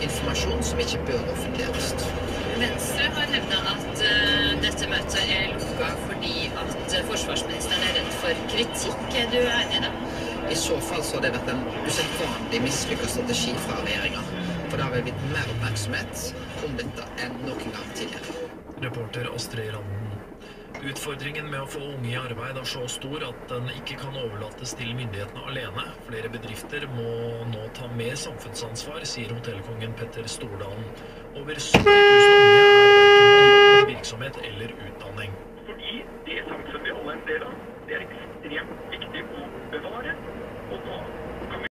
informasjon som ikke bør offentliggjøres. Venstre har hevdet at dette møtet lukket fordi at forsvarsministeren redd for kritikk. Du enig i det? I så fall så har det vært en usedvanlig mislykket strategi fra regjeringen. For det har vel blitt mer oppmerksomhet om dette enn noen gang tidligere. Reporter Astrid Randen. Utfordringen med å få unge i arbeid så stor at den ikke kan overlates til myndighetene alene. Flere bedrifter må nå ta mer samfunnsansvar, sier hotellkongen Petter Stordalen. Over 70 000